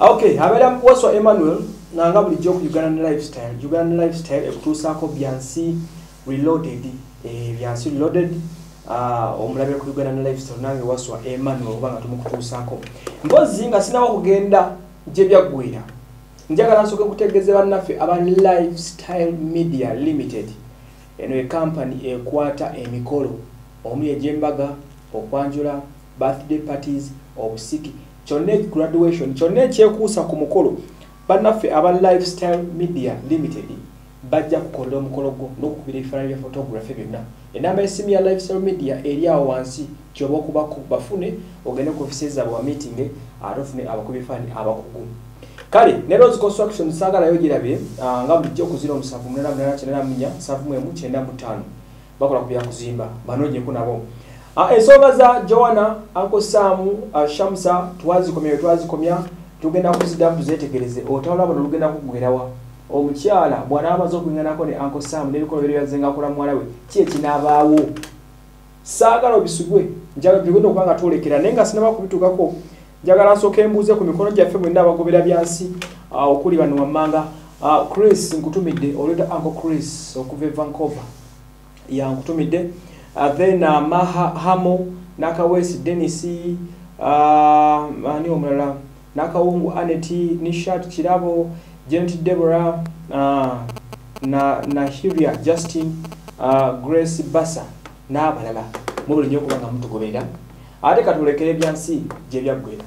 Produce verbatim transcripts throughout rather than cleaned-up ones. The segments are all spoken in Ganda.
Okay, abela waswa Emmanuel nanga bulijjo ku Uganda Lifestyle. Uganda Lifestyle ekutuusako byansi reloaded. Eh byansi reloaded. Ah omulabira ku Uganda Lifestyle nange waswa Emmanuel obanga tumukutuusako. Mbozi nga sinawo kugenda gye byaggwira. Njagala nsoke kutegeeza bannaffe aba Lifestyle Media Limited. Eno e company ekwata emikolo omuli egy'embaga, okwanjula, birthday parties, obusiki, kyonna graduation, kyonna ekyekuusa ku mukolo. Bannaffe aba Lifestyle Media Limited bajja kukola omukolo gwo n'okukubira ebifaananyi bya photography byonna. Enamba y'essimu ya Lifestyle Media eri awo wansi ky'oba okubako bafune ogende ku offices zaabwe wa meeting ate ofune abakubi ebifaananyi abakugu. Kale ne Rose Construction saagalayo girabye nga bulijjo ku zero musanvu munana munana kyenda mu nnya nsanvu mu emu kyenda mu ttaano bakola ku bya kuzimba banoonyeko nabo. Ensonga za Joanna, Uncle Sam, uh, Shamsa twazikomya twazikomya tugenda kuzidamu tuzetegereze otawala bano lugenda kugwerawa omukyala bwana amaze okuyinganako ne Uncle Sam n'ebikolo bye byazenga akola muwala we ki ekinaabaawo saagala obisugwe njagala tugenda okubanga twolekera naye nga sinaba kubituukako njagala nsooka embuuze ku mikono gyaffe mwenda abagobera byansi uh, okuli bano wammanga uh, Chris nkutumidde olweda Uncle Chris okuva e Vancouver ya nkutumidde. Uh, then uh, Maha Hamo Nakawesi Dennis uh, ani omulala Nakawungu Aneti Nishat Chirabo Gent Deborah uh, na na Hiria Justin uh, Grace Bassa n'abalala mubuli nnyo kubanga mutugobera ate katulekere byansi gye byaggwera.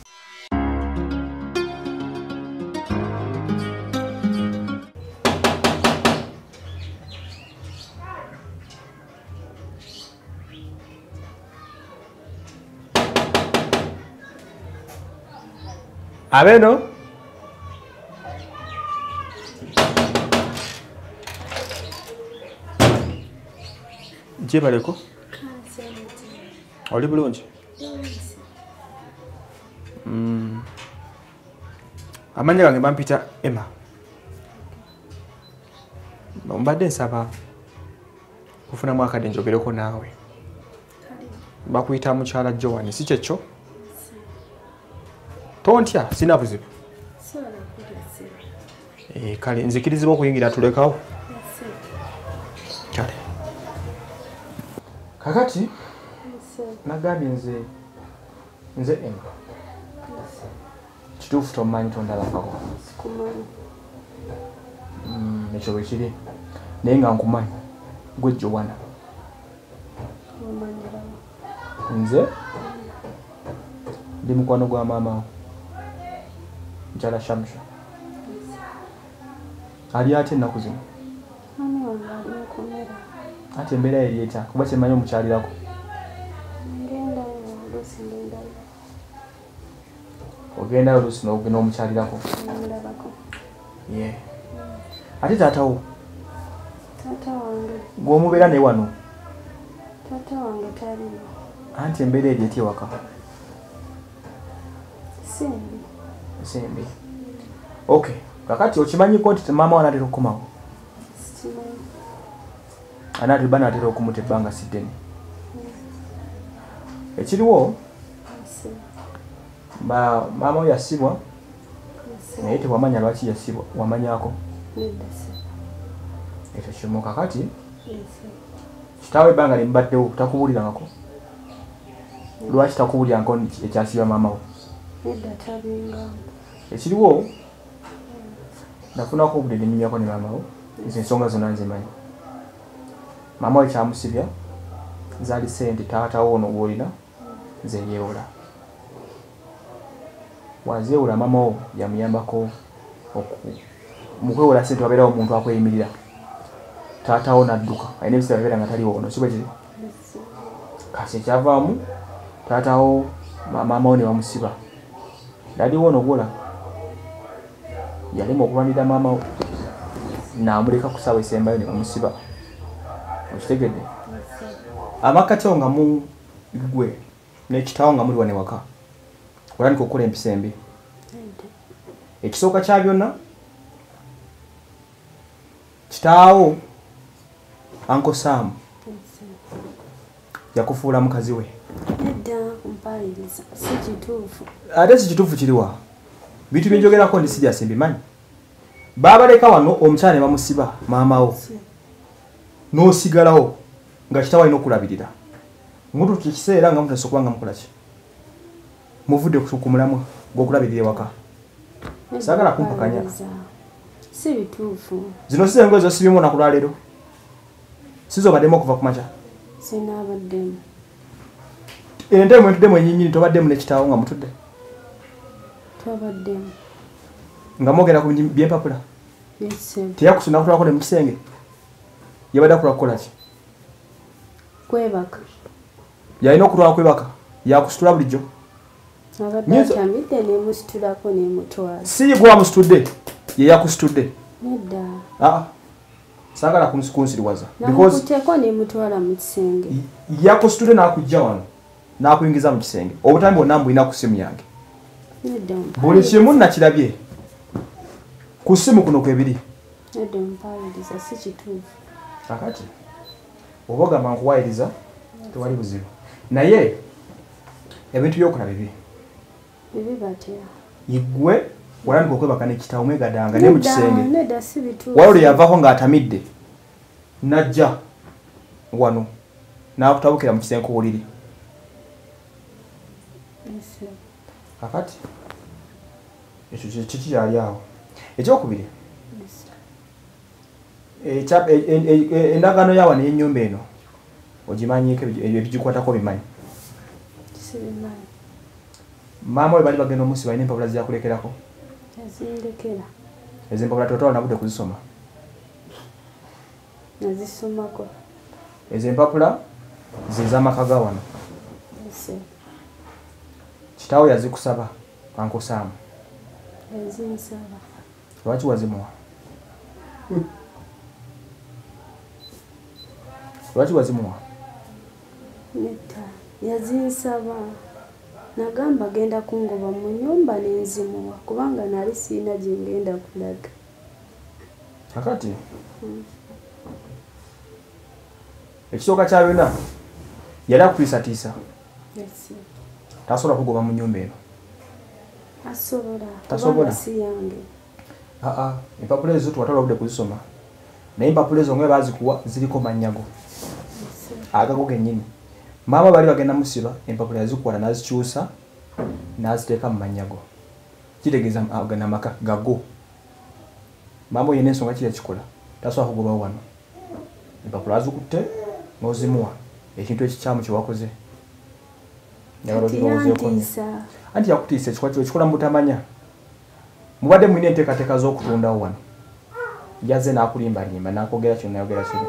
Abeno Jebaleko Oli bulungi Mm Amanya gange bampita Emma Mbadde nsaba kufuna mwaka denjogereko naawe bakuyita mukyala Joanne si kyekyo Tontya sina buzibu. Sola kugasa. Eh kale nzikirizibwa okuyingira tulekawo. Kale. Kakati nagambye nze nze Emma. Kituufu tomanyi tondalabako. Sikumanyi. Mm ekyo bwe kiri. Naye nga nkumanyi gwe Joanna. Nze ndi mukwano gwa maama Njala Shamsha. Ali ate ennaku zino. Mami wange ali mukomera. Ate embeera erieta kuba kyemanyi omukyalirako. Ngenda oluusi ngenda. Ogenda oluusi n'ogenda omukyalirako. Ndabako. Yeah. Ate taatawo. Taata wange. Gw'omubeera ne wano. Taata wange taliyo. Anti embeera erieta ewaka. Simbi. Simbi. Okay. Kakati okimanyiko nti maama wanatera okukomawo. Simanyi. Anati bana atera okumuta ebbanga siddene. Ekiriwo ba maama we yasibwa naye tewamanya lwaki yasibwa wamanyako. Ekyo kimu kakati kitaawe ebbanga limbaddewo takubulirangako. Lwaki takubulirangako ekyasibwa maama we? Ekiriwo nafunako obudde nenyumyako ne maama we ezo ensonga zonna nzimanyi. Maama we kyamusibya zaali ssente taatawo ono gw'olina zeyeewola. Wazeewola maama wo yamuyambako mukwewola ssente wabeerawo omuntu akweyimirira. Taatawo n'adduka alina ebiseera bibeera nga taliwo ono si bwe kiri. Kasi ekyavaamu taatawo maama wo ne bamusiba. Daliwo ono gwola yalema okulwanirira maama we n'amuleka ku ssaawa esembayo ne bamusiba. Okitegedde? Amakatyo nga mu gwe n'ekitaawo nga muli wane waka olandika okukola empisa embi. Ekisooka kya byonna kitaawo Uncle Sam yakufuula mukazi we. Nedda kumpaliriza si kituufu. Ate si kituufu kiriwa? Bitu byenjogerako ndi serious mbimanyi. Baba leka wano omukyala ne bamusiba maamawo. N'osigalawo nga kitawo alina okulabirira. Mutu kikiseera nga mutasa okubanga mukola ki. Muvudde ku mulamwa gw'okulabirira ewaka. Saagala kumpakanya. Si bituufu. Zino si engoye zosibyemu olunaku lwa leero. Sizo baddemu okuva ku makya. Sinaabaddemu. Ente mwe tuddemu ennyinnyini tobaddemu n'ekitaawo nga mutudde. Twabaddemu. Nga mwogera ku byempapula. Yes. Teyakusuna kutwalako ne mu kisenge. Yabadde akola kukola ki? Kwebaka. Yalina okutwala kwebaka. Yakusitula bulijjo. Abadde akyamidde ne musitulako ne mutwala. Si gwe wamusitudde. Ye yakusitudde. Nedda. Ah. Saagala kunsiriwaza. Because namukuteeko ne mutwala mu kisenge. Yakusitudde n'akujja wano. N'akuyingiza mu kisenge. Obutambi bwonna mbulina ku simu yange. Nedda. Buli kimu nakirabye. Ku simu kuno kwebiri. Nedda mpaliriza si kituufu. Kakati. Oba ogamba nkuwayiriza tewali buzibu. Naye ebintu by'okola bibi. Bibi batya. Igwe walandi okwebaka n'ekitaawo mwegadanga ne mu kisenge. Nedda si bituufu. Waliwo yavaako ng'atamidde. Najja wano. N'akutabukira mu kisenge kuwuliri. Yes. Kakati. Ekyo kiki kyali awo. Ekyokubiri. Yes. Endagaano yawa n'ennyumba eno ogimanyiiko ebigikwatako bimanyi. Sibimanyi. Maama we bali bagenda omusi balina empapula ziyakulekerako. Yazindekera. Ezo empapula totwala nabudde kuzisoma. Nazisomako. Ezo empapula ze z'amaka ga wano. Yes. Kitaawo yazikusaba ankosaamu. Yazinsaba. Lwaki wazimuwa? Lwaki wazimuwa? Nedda. Yazinsaba. Nagamba genda kungoba mu nnyumba n'enzimuwa kubanga nali siina gye ngenda kulaga. Kakati. Hmm. Ekisooka kya byonna yali akutiisatiisa. Yes. Tasobola kugoba mu nnyumba eno. Asobola. Tasobola. Si yange. Aa, empapula ezo twatwala budde kuzisoma. Naye empapula ezo nga bazikuwa ziriko mannyago. Yes. Agago gennyini. Maama bali bagenda musiba empapula yazikuwala n'azikyusa n'aziteeka mu mannyago. Kitegeeza agana maka gago. Maama yenna ensonga ki yakikola. Tasobola kugobawo wano. Empapula azikutte n'ozimuwa ekintu ekikyamu kye wakoze. Anti yakutiisa ekikola mu butamanya. Mubadde mulina enteekateeka z'okutundawo wano. Yazze n'akulimbalimba n'akwogera kyonna yayogera kiri.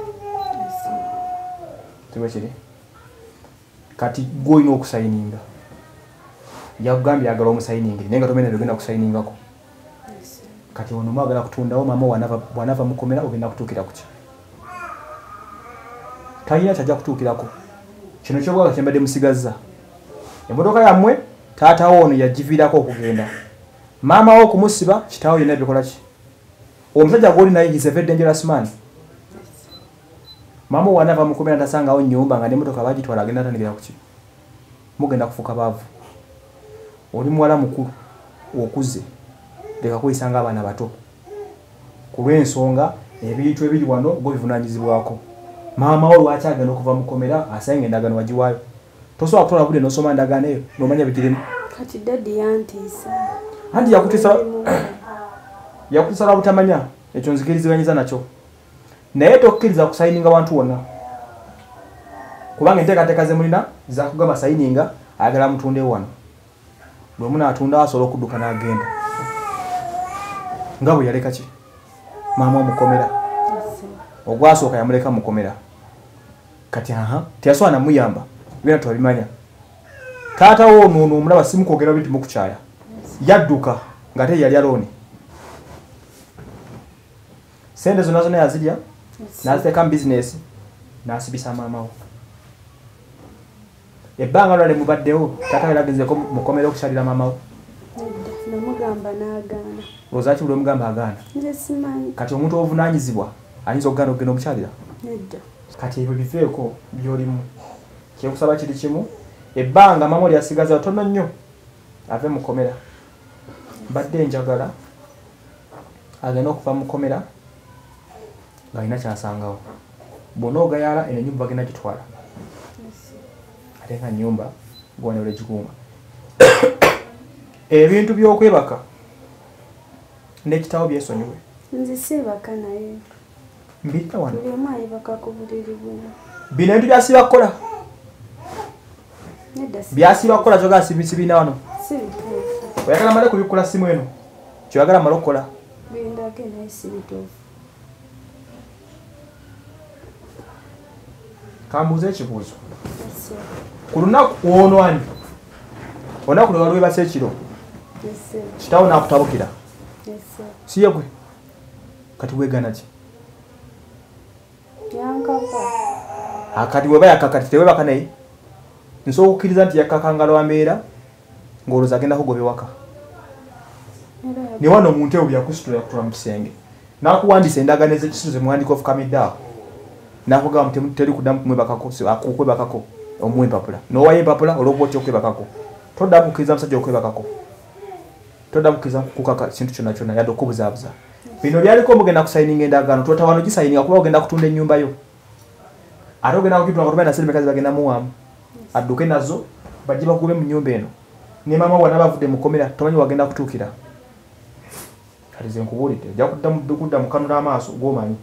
Tiwe kiri. Kati gw'olina okusayininga. Yakugambye yagala omusayiningire naye nga tomenera ogenda kusayiningako. Kati ono mwagala kutundawo maama bw'anava mukomera ogenda kutuukira ku ki? Talina kyajja kutuukirako. Kino kyobwaga kyembadde musigazza. Emmotoka yammwe taatawo ono yagiviirako okugenda. Maama wo okumusiba kitaawo yenna bikola ki? Omusajja gw'oli naye is a very dangerous man. Maama wanava mukomera tasangawo nnyumba nga n'emmotoka bagitwala agenda atandikira ku ki? Mugenda kufuuka baavu. Oli muwala mukulu okuze leka kweyisa ng'abaana bato. Ku lw'ensonga ebintu ebiri wano gwe bivunaanyizibwako. Maama wo lwaki agenda okuva mukomera asanga endagaano wagiwaayo. Tosobola kutola budde n'osoma endagaano eyo n'omanya bigirimu. Kati daddi yantiisa. Anti yakutiisa yakutiisa lwa butamanya ekyo nzikiriziganyiza nakyo. Naye tokkiriza kusayininga wantu wonna. Kubanga enteekateeka ze mulina zakugamba sayininga ayagala mutundewo wano. Bwe munaatunda asobola okudduka n'agenda. Nga bwe yaleka ki? Maama omukomera. Ogwasooka yamuleka mukomera. Kati aha teyasobola namuyamba. Byonna twabimanya. Taata wo ono omulaba simukwogera bintu mukukyaya. Yadduka ng'ate yali alooni. Sente zonna zonna yazirya n'aziteeka mu bizinesi n'asibisa maama wo. Ebbanga lwali mubaddewo taata we lagenzeeko mukomera okukyalira maama wo. Namugamba n'agaana. Olowooza ki buli omugamba agaana? Nze simanyi. Kati omuntu obuvunaanyizibwa ayinza okugaana okugenda omukyalira? Nedda. Kati ebyo biveeko by'olimu. Kyekusaba kiri kimu ebbanga maama oli asigaza tono nnyo ave mukomera. mbadde njagala agenda okuva mu komera ng'alina kyasangawo bw'ona ogayala eno ennyumba bagenda gitwala ate nga nnyumba gwanewole gikuuma ebintu by'okwebaka n'ekitabo byesonyiwe nze siibaka naye mbita wano buli omu ayibaka ku buliri buno bino ebintu byasiba kukola byasiba kukola kyogala sibiina wano si bituufu oyagala male kubikola simu eno kyoyagala male okukola bindage naye si bituufu kambuuza ekibuuzo ku lunaku ono ani olunaku lwe waliwebasa ekiro kitawo naakutabukira siye gwe kati bwegana ki yankaka akati weba yakakati tewebaka naye nsobola okukkiriza nti yakkakangala wambeera ng'olowooza agenda kugobewaka ne wano omuntu ewo byakusitula yakutula mu kisenge n'akuwandiisa endagaano ez'ekisuzo muwandiko ofukamiddeawo n'akugamba nti teri kuddamu kumwebakako omuwa empapula n'owayo empapula olw'okuba otya okwebakako toddamu kukkiriza musajja okwebakako toddamu kukkiriza kukaka kintu kyonna kyonna yadde okubuzaabuza bino byaliko mugenda kusayininga endagaano tota wano gisayininga kuba ogenda kutunda ennyumba yo ate ogenda kukitula nga tubaina serimekazi bagenda muwaamu adduke nazo bajje bagube mu nnyumba eno ne maama wana bavudde mu komera tomanyi wagenda kutuukira kati ze nkubuulidde ojja kudda mu kanula amaaso gw'omanyi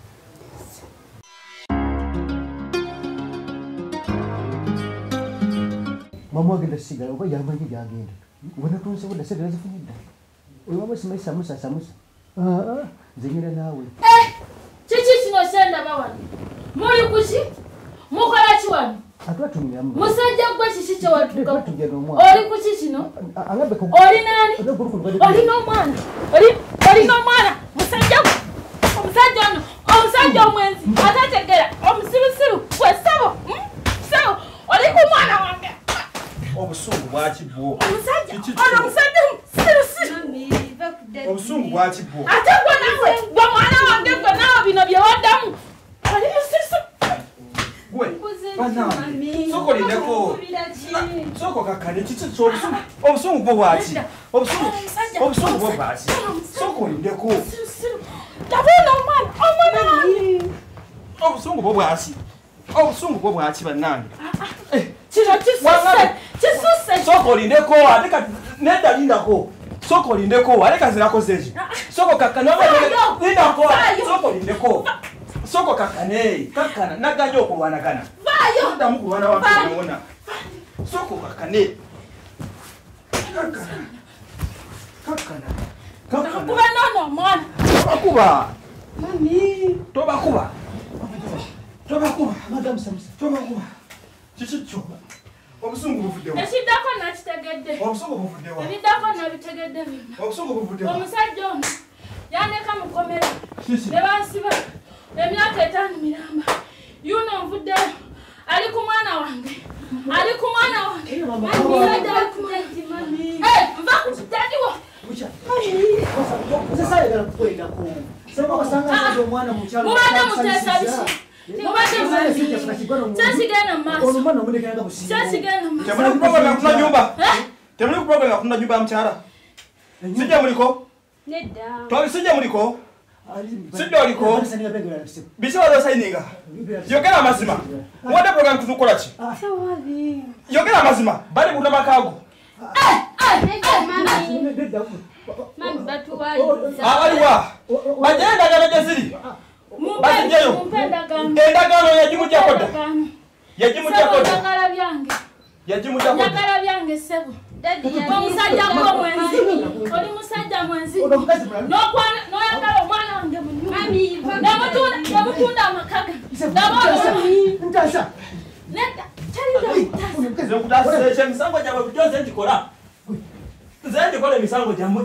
mama wagenda sigala oba yamanyi gyagenda wena tunse budda sedera zifunidda oyo waba simanyi samusa samusa nze ngenda naawe kiki kino kyendaba wano muli kuki mukola ki wano musajja gwe kiki kyewatuka oli kuki kino oli naani olina omwana olina omwana musajja omusajja ono omusajja omwenzi atategera omusirusiru gwe sabo sabo oli ku mwana wange obusungu bwakibwo omusajja ono omusajja musirusiru obusungu bwakibwo ate gwe nawe gwe mwana wange gwe nawe bino bye waddamu oli musirusiru gwe banange sokolindeko soko kakane kiki kyobusungu obusungu bwo bwaki obusungu bwo bwaki sokolindeko tabona omwana omwana wange obusungu bwo bwaki obusungu bwo bwaki bannange kino kisuse kisuse sokolindeko ate kati nedalindako sokolindeko ate kazirakoze eki soko kakane lindako sokolindeko soko kakane kakana naganya okulwanagana vayo ndamu kulwana wamona soko kakane kakana kakana kakana kuba nono omwana tobakuba mami tobakuba tobakuba madamu samusa tobakuba kiki kyo obusungu buvuddewa ekiddako nakitegedde obusungu buvuddewa ebiddako nabitegedde byonna obusungu buvuddewa omusajja ono yandeka mukomera ne bansiba emyaka etaano miramba yuno nvuddeyo ali ku mwana wange ali ku mwana wange nva ku kitadiwo mubadde muteesa biki mubadde kyekigenda mumaaso kyekigenda mumaaso temuli kuprogramya kutunda nyumba temuli kuprogramya kutunda nyumba ya mukyala sijja muliko twali sijja muliko sijja oliko biki wali osayininga yogera amazima muwadde program tutukola ki yogera amazima bali buna makaago abaliwa bajjayo endagaano gye ziri bazijeyo endagaano yagimujjakodda yagimujjakodda yagimujjakodda njagala byange ssebo omusajja gw'omwenzi oli musajja mwenzi n'oyagala omwana wange nemutunda amakaga nedda nkutaasa emisango gyabwe bujo nze ngikola nze ngikola emisango gyammwe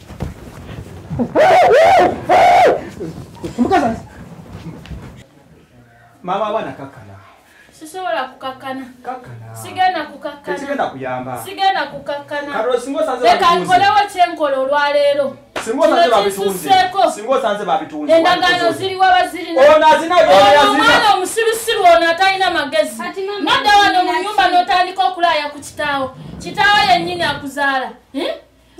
maama abaana kakkana sisobola kukakkana kakkana sigenda kukakkana tekigenda kuyamba sigenda kukakkana kalo singa osanze leka nkolewo kyenkola olwaleero singa osanze babitunzi endagaano ziriwa bazirina ono azinayo omwana omusirusiru ono atalina magezi nodda wano mu nyumba n'otandika okulaaya ku kitaawo kitaawo yennyini akuzaala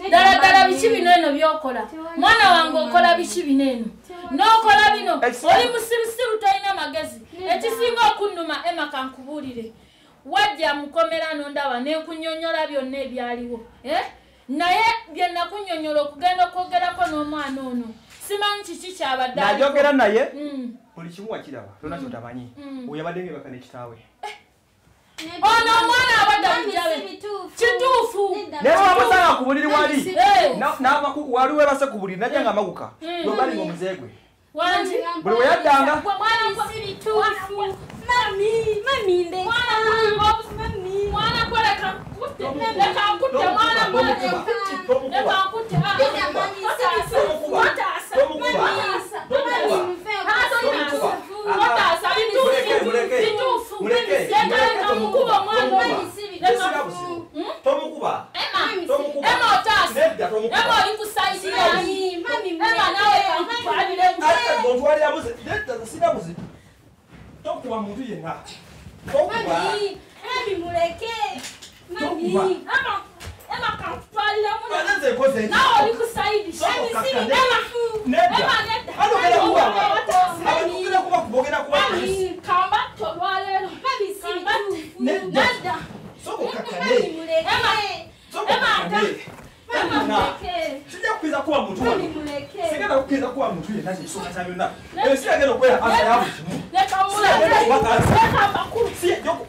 Dala dala biki bineno byokola. Mwana wange okola biki bineno. N'okola bino. Oli musirusiru talina magezi. Ekisinga okunnuma Emma kankubulire. Wajja mukomera nondaba n'ekunyonyola byonna ebyaliwo. Eh? Naye bye nakunyonyola okugenda okwogerako n'omwana ono. Simanyi kiki kyabadde. Najogera naye. Buli kimu wakiraba. Tonna kyotamanyi. Oyo abadde ng'ebaka n'ekitaawe. Ono omwana abadde mujabe. Kituufu. Naye wamusanga ku buliri wali. N'ava wali webase ku buliri najja nga maguka. Lwobali ng'omuzeegwe. Wanji. Buli we yaddanga. Mwana si bituufu. Mami, mami nde. Mami. Mwana koleka kutte. Leka kutte mwana mwana. Leka kutte. Mami si bituufu. Watasa. Mami. Mami mfeo. Watasa bituufu. Bituufu. Leka mukuba mwana. Mami si bituufu. Tomukuba. Emma. Tomukuba. Emma otasa. Emma olikusaidia. Mami. Mami. Emma nawe kampalire. Ata gontwali abuze. Detta sina buzi. Tokuba muntu yenna. Tokuba. Mami. Mami muleke. Mami. Emma. Emma kampalire mu. Bananze koze. Nawe olikusaidia. Mami si Emma. Emma netta. Ano kera kuba. Mami kera kuba kubogera kuba. Mami kamba tolwalero. Mami si bituufu. Nenda. Soko kakane. Emma. Soko kakane. Emma muleke. Sijja kukwiza kuba muntu Mami wano. muleke. Sigenda kukwiza kuba muntu yenna kyesooka kya byonna. Eyo si agenda okwera asa yabu kimu. Leka muleke. Leka makulu. Si yoko.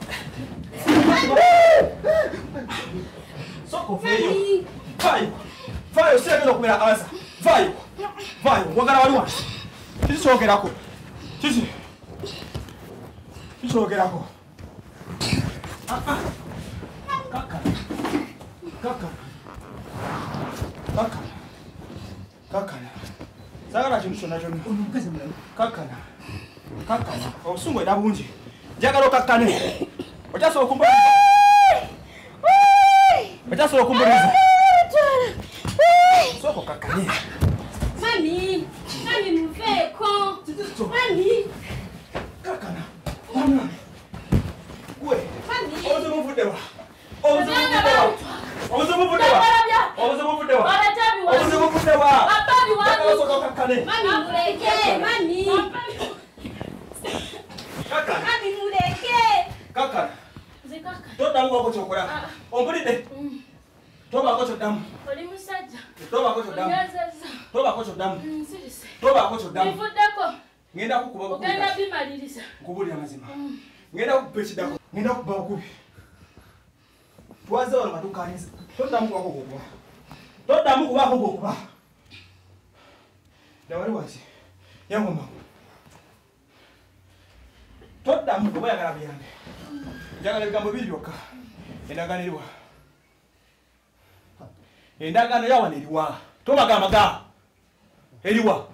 Soko veyo. Vayo. Vayo si agenda okwera asa. Vayo. Vayo. Wagala waliwa. Kiki kyogerako. Kiki. Kiki kyogerako. Kaka. Kaka. Kaka. Kakana. Kakana. Sagala kintu kyonna kyonna. Ono mukazi mulala. Kakana. Kakana. Obusungu era bungi. Njagala okakkane. Okyasobola okumbuliriza. Okyasobola okumbuliriza. Soko kakkane. Mami. Mami muveeko. Mami. Kakana. Ona. Gwe. Mami. Obuze buvuddewa. Obuze buvuddewa. Obuze buvuddewa. Obuze buvuddewa. Obuze buvuddewa. Ababi wangu. Soko kakkane. Mami muleke. Mami. Kakana. Mami muleke. Kakana. Zikaka. Toddamu wako kyokola. Ompulidde. Tobaako kyoddamu. Oli musajja. Tobaako kyoddamu. Onyazazza. Tobaako kyoddamu. Nsirise. Tobaako kyoddamu. Nivuddeko. Ngenda kukuba bukubi. Ogenda bimaliriza. Nkubulira amazima. Ngenda kukuba ekidako. Ngenda kukuba bukubi. Twaze wano katukaaniza. Toddamu kwako kukuba. Toddamu kubaako kukuba. Dawali wansi. Yangu mangu. Toddamu kuba yagala biyambe. Njagala ebigambo biri byokka. Endagaano eriwa. Endagaano yawana eriwa. Tobagamba ga. Eriwa.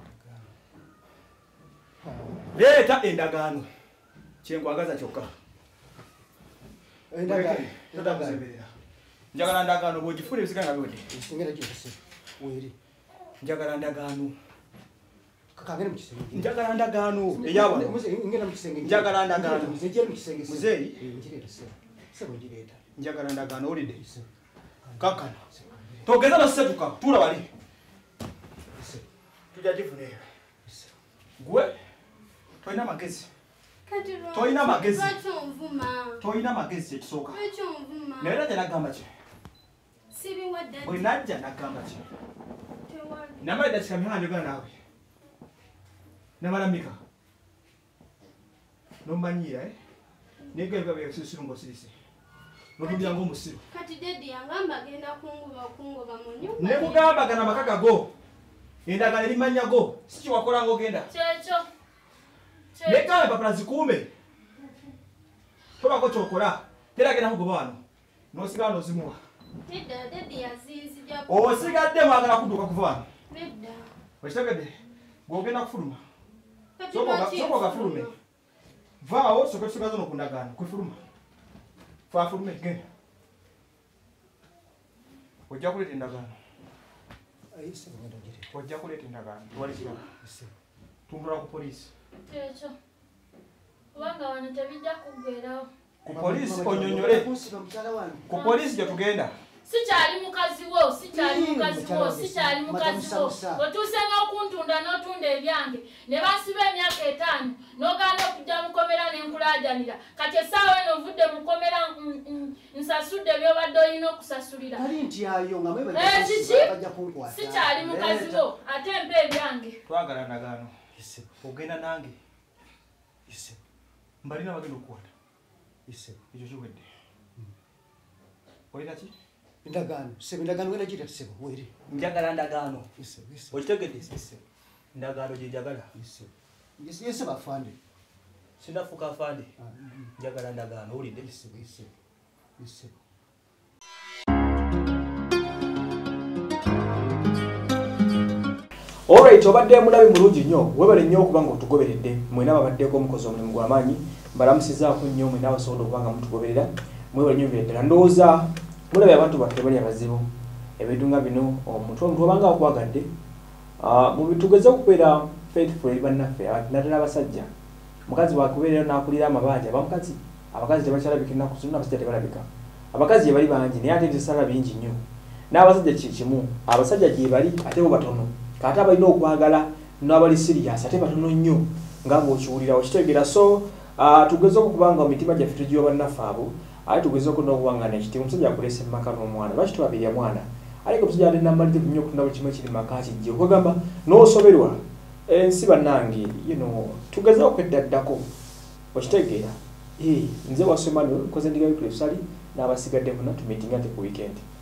Leeta endagaano. Kyenkwagaza kyokka. Endagaano. Todamusemberera. Njagala ndagaano bw'ogifuna ebisigala byodde. Engera gyose. Weri. Njagala ndagaano. Kakagere mu kisenge. Njagala ndagaano eyawa. Engera mu kisenge. Njagala ndagaano. Njagala mu kisenge. Muzeeyi. Njireta se. Sebo njireta. Njagala ndagaano olidde. Kakana. Togeza basetuka. Tula wali. Tujja gifuna eyo. Gwe. Toyina magezi. Toyina magezi. Toyina magezi ekisooka. Naye najja nagamba ki? Bwe najja nagamba ki? Namala eddakiika miha njogera naawe. Namala mika. Nommanyiira eh? Nega ebiba byebisirusiru ng'osirise. Notubya ng'omusiru. Kati dedi yangamba agenda kungoba kungoba mu nyumba. Ne kugamba gana makaga go. Endagala erimanya go. Si kiwakola ng'ogenda. Kyekyo. Nekale papala zikuume. Tobako kyokola. Teragenda kugoba wano. N'osigala n'ozimuwa. Nedda dedi yazinzija. Osigadde mwagala kudduka kuva wano. Nedda. Okitegedde? Bw'ogenda kufuluma. Kati Soko gafulume. Vaawo soka tusigaza n'okundagaano. Kwefuluma. Fafulume genda. Ojja kuleeta endagaano. Ayise ngenda njireta. Ojja kuleeta endagaano. Wali kirala. Tumbula ku poliisi. Kyekyo. Kubanga wano tebijja kuggweerawo. Ku poliisi onyonyole. Ku poliisi gye tugenda. sikyali mukazi wo sikyali mukazi wo sikyali mukazi wo otuusenga okuntunda n'otunda ebyange ne bansiba emyaka etaano n'ogaana okujja mukomera n'enkulaajanira kati essaawa eno ovudde mukomera nsasudde by'obadde olina okusasulira ekiki sikyali mukazi wo ate mpa ebyange twagala ndagaano ogenda nange mbalina bagenda okukwata ekyo kiwedde olina ki endagaano sebo endagaano wena gita sebo weri njagala ndagaano okitegedde ndagaano gye njagala yese bafande sindafuka afande njagala ndagaano olidde isebo isebo isebo Alright, obadde mulabi mulungi nnyo webale nnyo okuba ng'otugoberedde mwena babaddeko omukozi omulimu gw'amaanyi mbalamusizaako nnyo mwena abasobola okuba nga mutugoberera mwebale nnyo bireddala ndowooza mulabe abantu baffe bali abazibu ebintu nga bino omuntu omuntu obanga akwagadde tugeze okubeera faithful eri bannaffe naddala abasajja mukazi wakubeerera n'akulira amabanja abamukazi abakazi tebakyalabika ennaku zino n'abasajja tebalabika abakazi gye bali bangi naye ate ebisala bingi nnyo n'abasajja kikimu abasajja gye bali ate bo batono kati abalina okwagala n'abali serious ate batono nnyo nga bw'okiwulira okitegeera so tugeze okuba nga omitima gyaffe tugiwa bannaffe abo ate tugeze okunokuwangana ekitiibwa omusajja akulese mumaka n'omwana lwaki tubabirya mwana aleke omusajja ate nammalirivu nnyo okutunda buli kimu ekiri maka kijje okwegamba n'osoberwa ensi bannange you tugeze okweddaddako okitegeera nze wasu Emmanuel nkoze ndiga wikule sali n'abasigadde kuna tumitinga ate ku weekend